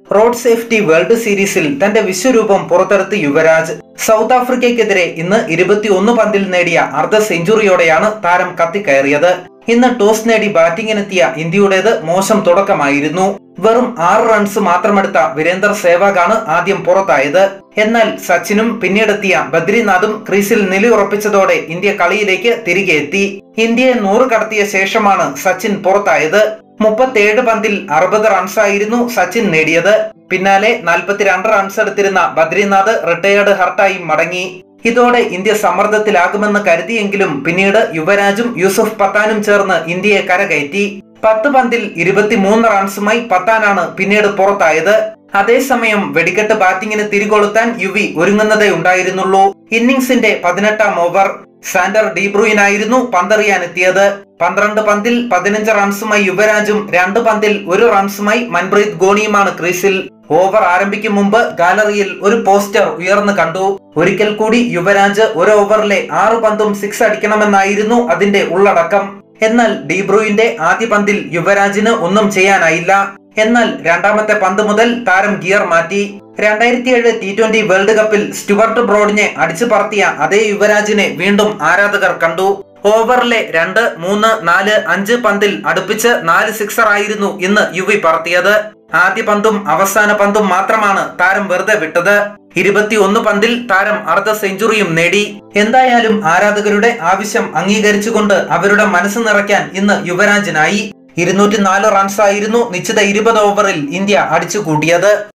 Road safety world സീരീസിൽ തന്റെ വിശ്വരൂപം പുറത്തെടുത്ത് യുവരാജ്. സൗത്ത് ആഫ്രിക്കയ്ക്കെതിരെ ഇന്ന് 21 പന്തിൽ നേടിയ അർദ്ധ സെഞ്ചുറിയോടെയാണ് താരം കത്തിക്കയറിയത്. ഇന്ന് ടോസ് നേടി ബാറ്റിംഗിനെത്തിയ ഇന്ത്യയുടേത് മോശം തുടക്കമായിരുന്നു. വെറും 6 റൺസ് മാത്രമെടുത്ത വീരേന്ദർ സേവാഗാണ് ആദ്യം പുറത്തായത്. എന്നാൽ സച്ചിനും പിന്നീടെത്തിയ ബദ്രിനാഥും ക്രീസിൽ നിലയുറപ്പിച്ചതോടെ ഇന്ത്യ കളിയിലേക്ക് തിരികെ എത്തി. ഇന്ത്യയെ 100 കടത്തിയ ശേഷമാണ് സച്ചിൻ പുറത്തായത്. 37 പന്തിൽ 60 റൺസായിരുന്നു സച്ചിൻ നേടിയത്. പിന്നാലെ 42 റൺസ് എടുത്തിരുന്ന ബദ്രിനാഥ് റിട്ടയേർഡ് ഹർട്ടായി മടങ്ങി. ഇതോടെ ഇന്ത്യ സമ്മർദ്ദത്തിലാകുമെന്ന് കരുതിയെങ്കിലും പിന്നീട് യുവരാജും യൂസുഫ് പത്താനും ചേർന്ന് ഇന്ത്യയെ കരകയറ്റി. 10 പന്തിൽ 23 റൺസുമായി പത്താനാണ് പിന്നീട് പുറത്തായത്. അതേസമയം വെടിക്കെട്ട് ബാറ്റിംഗിന് തിരികൊളുത്താൻ യുവി ഒരുങ്ങുന്നതേ ഉണ്ടായിരുന്നുള്ളൂ. ഇന്നിംഗ്സിന്റെ 18ാം ഓവർ സാന്റർ ഡീബ്രൂയിനായിരുന്നു പന്തെറിയാനെത്തിയത്. 12 പന്തിൽ 15 റൺസുമായി യുവരാജും 2 പന്തിൽ 1 റൺസുമായി മൻപ്രീത് ഗോണിയുമാണ് ക്രീസിൽ. ഓവർ ആരംഭിക്കും മുമ്പ് ഗാലറിയിൽ ഒരു പോസ്റ്റർ ഉയർന്നു കണ്ടു. ഒരിക്കൽ കൂടി യുവരാജ് ഒരു ഓവറിലെ 6 പന്തും 6 അടിക്കണമെന്നായിരുന്നു അതിന്റെ ഉള്ളടക്കം. എന്നാൽ ഡീബ്രൂയിന്റെ ആദ്യ പന്തിൽ യുവരാജിന് ഒന്നും ചെയ്യാനായില്ല. എന്നാൽ രണ്ടാമത്തെ പന്ത് മുതൽ താരം ഗിയർ മാറ്റി. 2007 T20 വേൾഡ് കപ്പിൽ സ്റ്റുവർട്ട് ബ്രോഡിനെ അടിച്ചു പറത്തിയ അതേ യുവരാജിനെ വീണ്ടും ആരാധകർ കണ്ടു. ഓവറിലെ 2, 3, 4, 5 പന്തിൽ അടുപ്പിച്ച് 4 സിക്സർ ആയിരുന്നു ഇന്ന് യുവി പറത്തിയത്. ആദ്യ പന്തും അവസാന പന്തും മാത്രമാണ് താരം വെറുതെ വിട്ടത്. 21 പന്തിൽ താരം അർദ്ധ സെഞ്ചുറിയും നേടി. എന്തായാലും ആരാധകരുടെ ആവശ്യം അംഗീകരിച്ചുകൊണ്ട് അവരുടെ മനസ്സ് നിറയ്ക്കാൻ ഇന്ന് യുവരാജിനായി. 204 റൺസായിരുന്നു നിശ്ചിത 20 ഓവറിൽ ഇന്ത്യ അടിച്ചുകൂട്ടിയത്.